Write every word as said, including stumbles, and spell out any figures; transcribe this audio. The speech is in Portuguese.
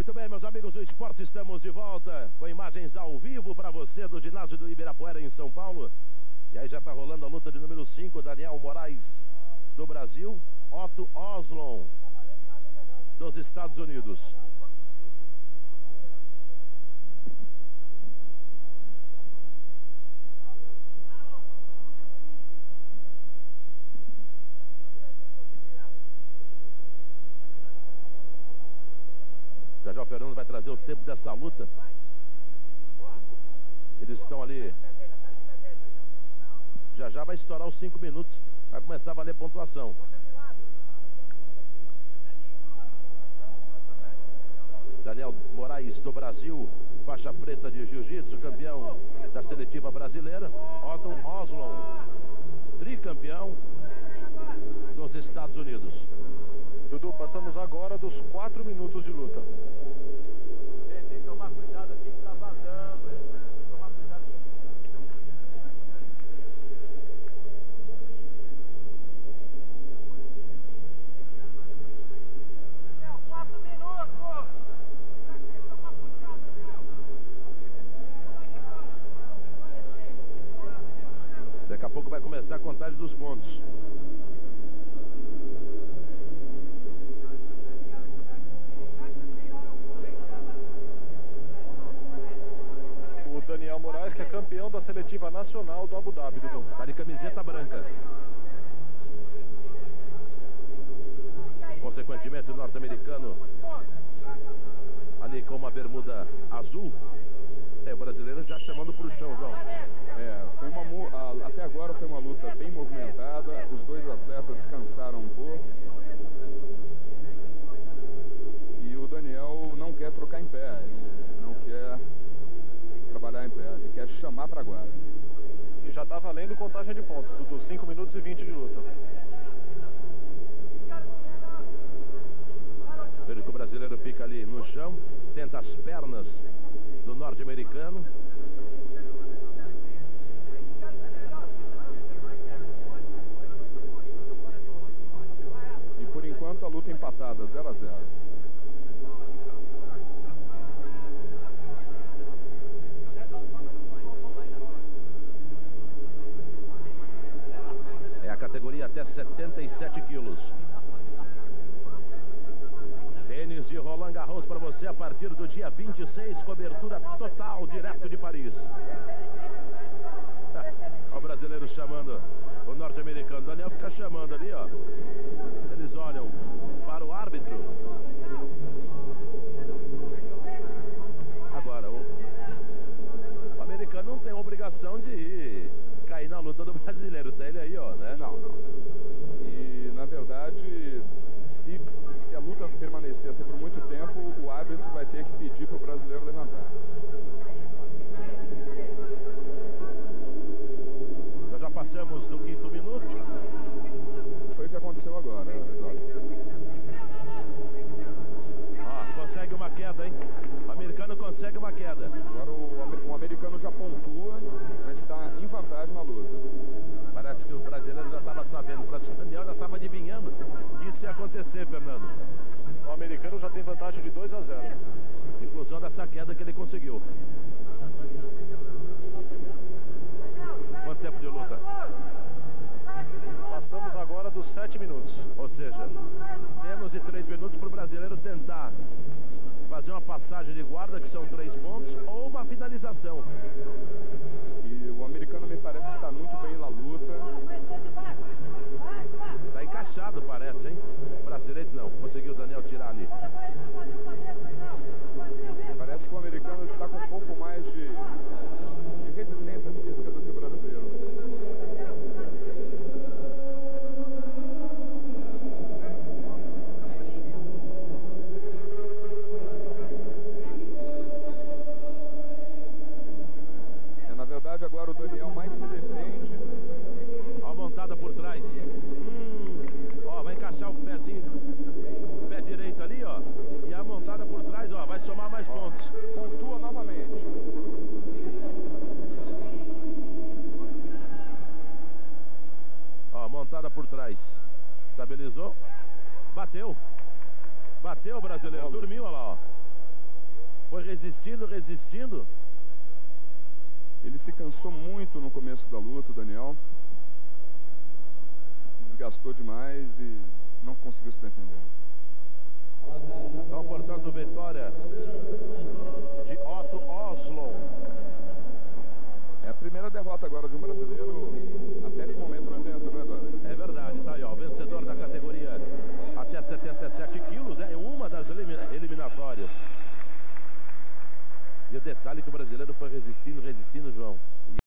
Muito bem, meus amigos do esporte, estamos de volta com imagens ao vivo para você do ginásio do Ibirapuera em São Paulo. E aí já está rolando a luta de número cinco, Daniel Moraes do Brasil, Otto Oslon dos Estados Unidos. Já já o Fernando vai trazer o tempo dessa luta. Eles estão ali. Já já vai estourar os cinco minutos. Vai começar a valer pontuação. Daniel Moraes do Brasil, faixa preta de jiu-jitsu, campeão da seletiva brasileira. Otto Oslon, tricampeão dos Estados Unidos. Dudu, passamos agora dos quatro minutos de luta. Tem que tomar cuidado aqui que tá vazando. Tomar cuidado aqui. quatro minutos. Daqui a pouco vai começar a contagem dos pontos. Daniel Moraes, que é campeão da seletiva nacional do Abu Dhabi, Dudu. Tá de camiseta branca. Consequentemente, o norte-americano ali com uma bermuda azul. É, o brasileiro já chamando pro chão, João. É, foi uma, até agora foi uma luta bem movimentada. Os dois atletas descansaram um pouco. E o Daniel não quer trocar em pé. Ele não quer trabalhar em pé, ele quer chamar para guarda. E já está valendo contagem de pontos, Dudu, cinco minutos e vinte de luta. Veja que o brasileiro fica ali no chão, tenta as pernas do norte-americano. E por enquanto a luta empatada, zero a zero. É a categoria até setenta e sete quilos. Tênis de Roland Garros para você a partir do dia vinte e seis, cobertura total, direto de Paris. Olha o brasileiro chamando o norte-americano. Daniel fica chamando ali, ó. Eles olham para o árbitro. Agora, o, o americano não tem a obrigação de ir cair na luta do brasileiro, tá ele aí, ó, né? Não, não. E, na verdade, se, se a luta permanecer assim por muito tempo, o árbitro vai ter que pedir para o brasileiro levantar. Nós já passamos do quinto minuto. Foi o que aconteceu agora, Jorge. Ó, consegue uma queda, hein? O americano consegue uma queda. Agora o, o americano já pontua, já está em vantagem na luta. Parece que o brasileiro já estava sabendo, o Daniel já estava adivinhando que isso ia acontecer, Fernando. O americano já tem vantagem de dois a zero. Em função dessa queda que ele conseguiu. Quanto tempo de luta? Passamos agora dos sete minutos. Ou seja, menos de três minutos para o brasileiro tentar fazer uma passagem de guarda, que são três pontos, ou uma finalização. E o americano me parece que está muito bem na luta. Está encaixado, parece, hein? O brasileiro não, conseguiu o Daniel tirar ali. Parece que o americano está com um pouco mais de, de resistência física do que o brasileiro. Agora o Daniel mais se defende. Ó a montada por trás. Hum, ó, resistindo, resistindo. Ele se cansou muito no começo da luta, o Daniel. Se desgastou demais e não conseguiu se defender. Então, portanto, vitória de Otto Oslo. É a primeira derrota agora de um brasileiro até esse momento no evento, não é, Eduardo? É verdade, tá aí, ó, o vencedor da categoria até setenta e sete quilos, né, em uma das eliminatórias. E o detalhe que o brasileiro foi resistindo, resistindo, João.